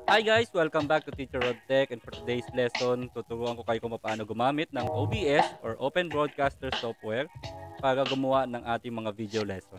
Hi guys! Welcome back to Teacher Rod Tech, and for today's lesson, tuturuan ko kayo kung paano gumamit ng OBS or Open Broadcaster Software para gumawa ng ating mga video lesson.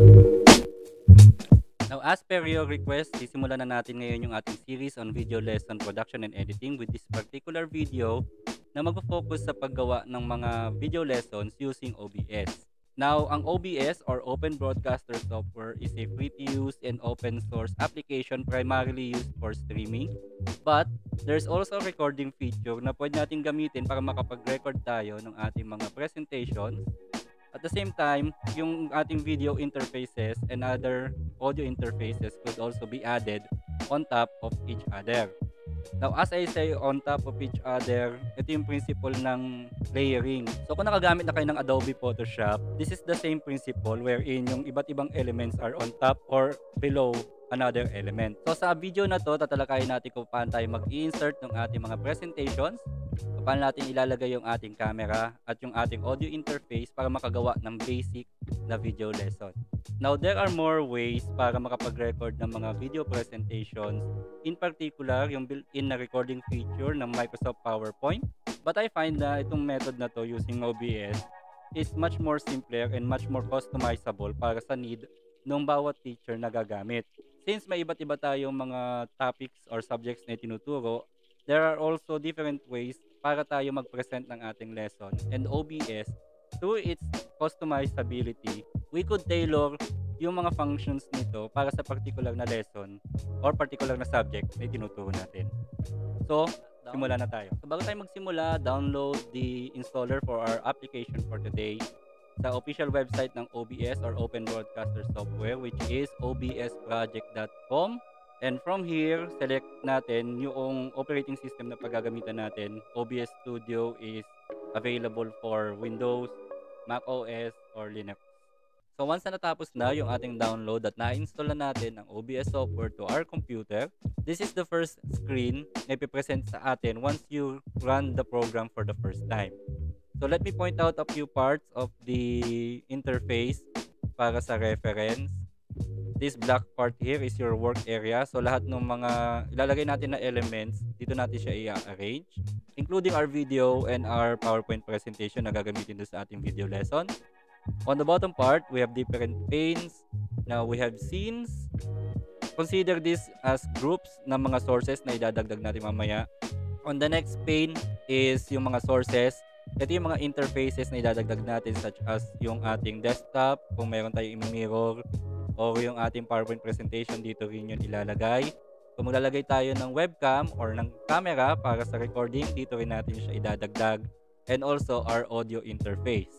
Now, as per your request, sisimulan na natin ngayon yung ating series on video lesson production and editing with this particular video na mag-focus sa paggawa ng mga video lessons using OBS. Now, ang OBS or Open Broadcaster Software is a free-to-use and open source application primarily used for streaming. But, there's also a recording feature na pwede natin gamitin para makapag-record tayo ng ating mga presentations. At the same time, yung ating video interfaces and other audio interfaces could also be added on top of each other. Now, as I say, on top of each other, ito yung principle ng layering. So, kung nakagamit na kayo ng Adobe Photoshop, this is the same principle wherein yung iba't ibang elements are on top or below another element. So, sa video na to, tatalakayin natin kung paano tayo mag-i-insert ng ating mga presentations, paano natin ilalagay yung ating camera at yung ating audio interface para makagawa ng basic na video lesson. Now, there are more ways para makapag-record ng mga video presentations, in particular, yung built-in na recording feature ng Microsoft PowerPoint. But I find na itong method na to using OBS is much more simpler and much more customizable para sa need ng bawat teacher na gagamit. Since may iba't iba tayong mga topics or subjects na tinuturo, there are also different ways para tayo mag-present ng ating lesson. And OBS, through its customizability, we could tailor yung mga functions nito para sa particular na lesson or particular na subject na tinuturo natin. So, simula na tayo. So, bago tayo magsimula, download the installer for our application for today sa official website ng OBS or Open Broadcaster Software, which is obsproject.com. And from here, select natin yung operating system na paggagamitan natin. OBS Studio is available for Windows, Mac OS, or Linux. So once na natapos na yung ating download at na-install na natin ang OBS software to our computer, this is the first screen na ipipresent sa atin once you run the program for the first time. So let me point out a few parts of the interface para sa reference. This black part here is your work area. So lahat ng mga ilalagay natin na elements, dito natin siya i-arrange, including our video and our PowerPoint presentation na gagamitin doon sa ating video lesson. On the bottom part, we have different panes. Now we have scenes. Consider this as groups ng mga sources na idadagdag natin mamaya. On the next pane is yung mga sources. Ito yung mga interfaces na idadagdag natin, such as yung ating desktop, kung meron tayong mirror, o yung ating PowerPoint presentation, dito rin yun ilalagay. Kung maglalagay tayo ng webcam or ng camera para sa recording, dito rin natin siya idadagdag. And also our audio interface.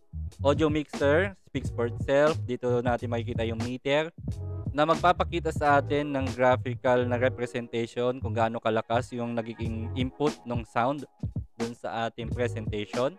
Audio mixer speaks for itself. Dito natin makikita yung meter na magpapakita sa atin ng graphical na representation kung gaano kalakas yung nagiging input ng sound dun sa ating presentation.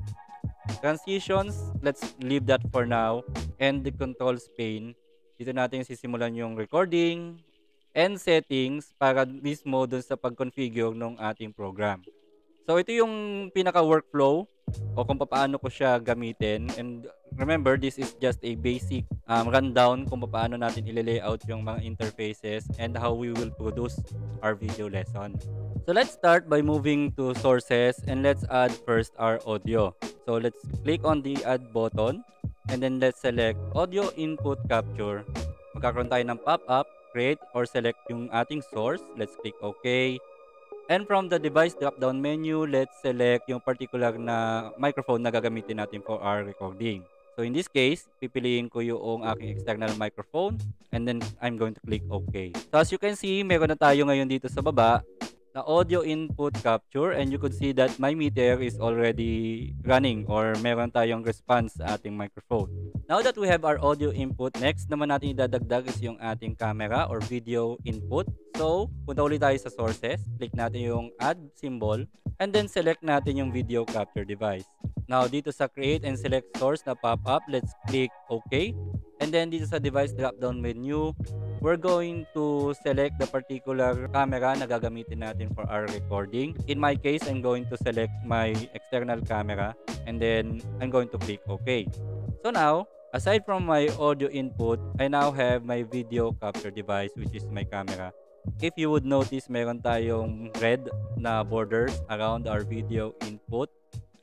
Transitions, let's leave that for now. And the controls pane, dito natin sisimulan yung recording and settings para mismo dun sa pag-configure ng ating program. So ito yung pinaka-workflow o kung paano ko siya gamitin. And remember, this is just a basic rundown kung paano natin i-layout yung mga interfaces and how we will produce our video lesson. So let's start by moving to sources and let's add first our audio. So let's click on the add button and then let's select audio input capture. Magkakaroon tayo ng pop-up, create or select yung ating source. Let's click OK. And from the device drop-down menu, let's select yung particular na microphone na gagamitin natin for our recording. So in this case, pipiliin ko yung aking external microphone and then I'm going to click OK. So as you can see, meron na tayo ngayon dito sa baba na audio input capture, and you could see that my meter is already running or meron tayong response sa ating microphone. Now that we have our audio input, next naman natin idadagdag is yung ating camera or video input. So, punta ulit tayo sa sources, click natin yung add symbol, and then select natin yung video capture device. Now, dito sa create and select source na pop-up, let's click OK. And then dito sa device drop-down menu, we're going to select the particular camera na gagamitin natin for our recording. In my case, I'm going to select my external camera and then I'm going to click OK. So now, aside from my audio input, I now have my video capture device, which is my camera. If you would notice, meron tayong red na borders around our video input.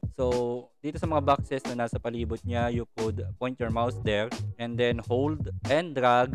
So, dito sa mga boxes na nasa palibot niya, you could point your mouse there and then hold and drag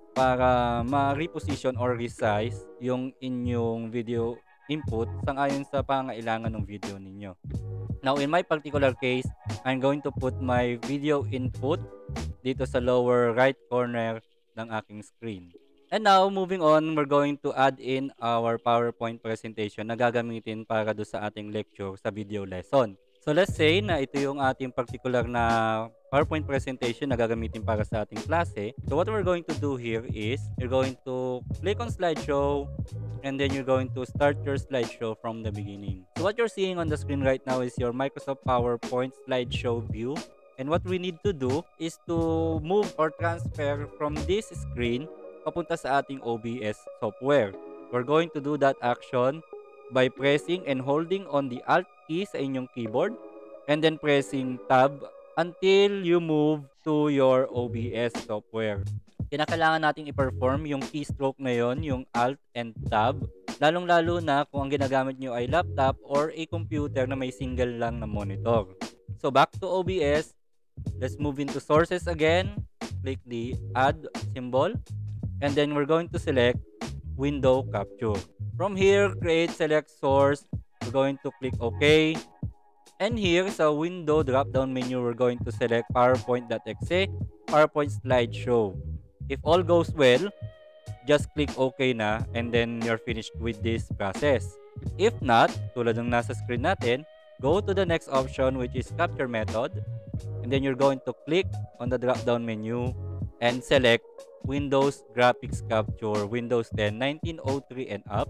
para ma-reposition or resize yung inyong video input sangayon sa pangailangan ng video ninyo. Now, in my particular case, I'm going to put my video input dito sa lower right corner ng aking screen. And now, moving on, we're going to add in our PowerPoint presentation na gagamitin para do sa ating lecture sa video lesson. So let's say na ito yung ating particular na PowerPoint presentation na gagamitin para sa ating klase. So what we're going to do here is you're going to click on slideshow and then you're going to start your slideshow from the beginning. So what you're seeing on the screen right now is your Microsoft PowerPoint slideshow view. And what we need to do is to move or transfer from this screen papunta sa ating OBS software. We're going to do that action by pressing and holding on the Alt key sa inyong keyboard and then pressing Tab until you move to your OBS software. Kinakailangan nating i-perform yung keystroke na yon, yung Alt and Tab, lalong-lalo na kung ang ginagamit nyo ay laptop or a computer na may single lang na monitor. So back to OBS, let's move into sources again, click the add symbol, and then we're going to select window capture. From here, create select source. We're going to click OK. And here sa window drop-down menu, we're going to select PowerPoint.exe, PowerPoint slideshow. If all goes well, just click OK na and then you're finished with this process. If not, tulad ng nasa screen natin, go to the next option which is capture method. And then you're going to click on the drop-down menu and select Windows Graphics Capture Windows 10 1903 and up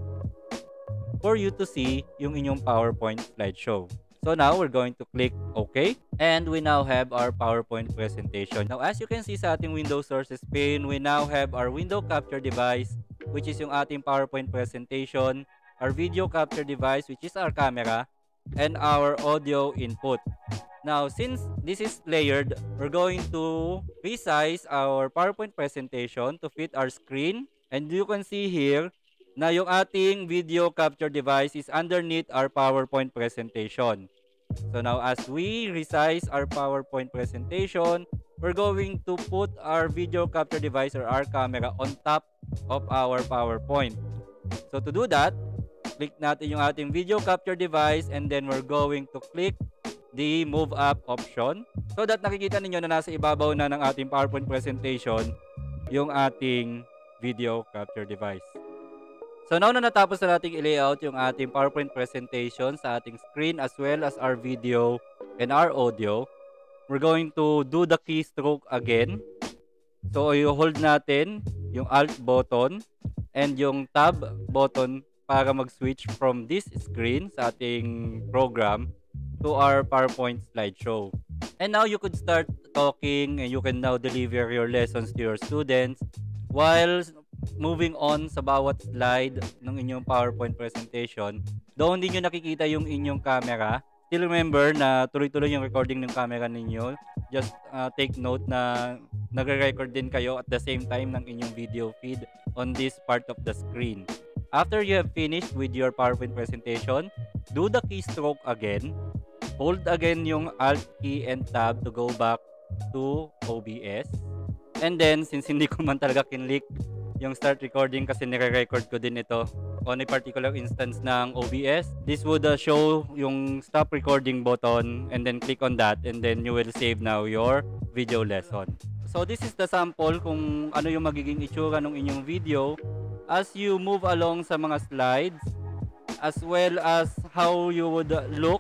for you to see yung inyong PowerPoint slideshow. So now we're going to click OK and we now have our PowerPoint presentation. Now as you can see sa ating Windows Sources pane, we now have our window capture device which is yung ating PowerPoint presentation, our video capture device which is our camera, and our audio input. Now, since this is layered, we're going to resize our PowerPoint presentation to fit our screen. And you can see here na yung ating video capture device is underneath our PowerPoint presentation. So now, as we resize our PowerPoint presentation, we're going to put our video capture device or our camera on top of our PowerPoint. So to do that, click natin yung ating video capture device and then we're going to click the move up option so that nakikita ninyo na nasa ibabaw na ng ating PowerPoint presentation yung ating video capture device. So now na natapos na nating i-layout yung ating PowerPoint presentation sa ating screen as well as our video and our audio, we're going to do the keystroke again. So i-hold natin yung Alt button and yung Tab button para mag-switch from this screen sa ating program to our PowerPoint slideshow. And now you could start talking and you can now deliver your lessons to your students while moving on sa bawat slide ng inyong PowerPoint presentation. Though hindi nyo nakikita yung inyong camera, still remember na tuloy-tuloy yung recording ng camera ninyo. Just take note na nagre-record din kayo at the same time ng inyong video feed on this part of the screen. After you have finished with your PowerPoint presentation, do the keystroke again. Hold again yung Alt key and Tab to go back to OBS. And then, since hindi ko man talaga kinlik yung start recording kasi nire-record ko din ito on a particular instance ng OBS, this would show yung stop recording button and then click on that and then you will save now your video lesson. So this is the sample kung ano yung magiging itsura ng inyong video as you move along sa mga slides as well as how you would look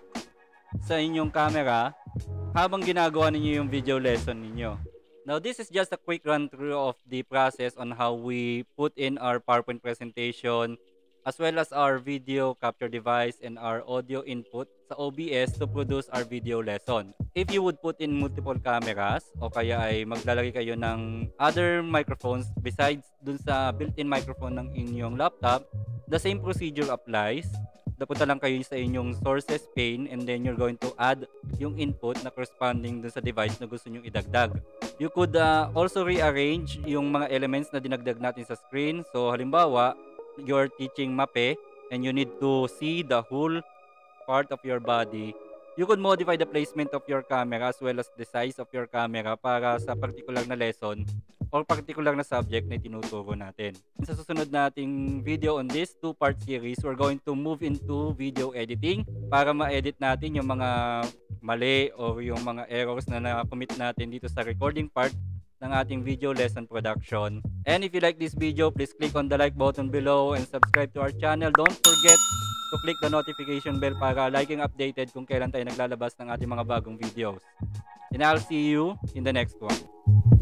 sa inyong camera habang ginagawa ninyo yung video lesson ninyo. Now, this is just a quick run through of the process on how we put in our PowerPoint presentation as well as our video capture device and our audio input sa OBS to produce our video lesson. If you would put in multiple cameras o kaya ay maglalagay kayo ng other microphones besides dun sa built-in microphone ng inyong laptop, the same procedure applies. Dapunta lang kayo sa inyong sources pane and then you're going to add yung input na corresponding dun sa device na gusto nyong idagdag. You could also rearrange yung mga elements na dinagdag natin sa screen. So halimbawa, you're teaching MAPE and you need to see the whole part of your body, you could modify the placement of your camera as well as the size of your camera para sa particular na lesson or particular na subject na tinuturo natin. Sa susunod nating video on this two-part series, we're going to move into video editing para ma-edit natin yung mga mali or yung mga errors na na-commit natin dito sa recording part ng ating video lesson production. And if you like this video, please click on the like button below and subscribe to our channel. Don't forget to click the notification bell para laging updated kung kailan tayo naglalabas ng ating mga bagong videos. And I'll see you in the next one.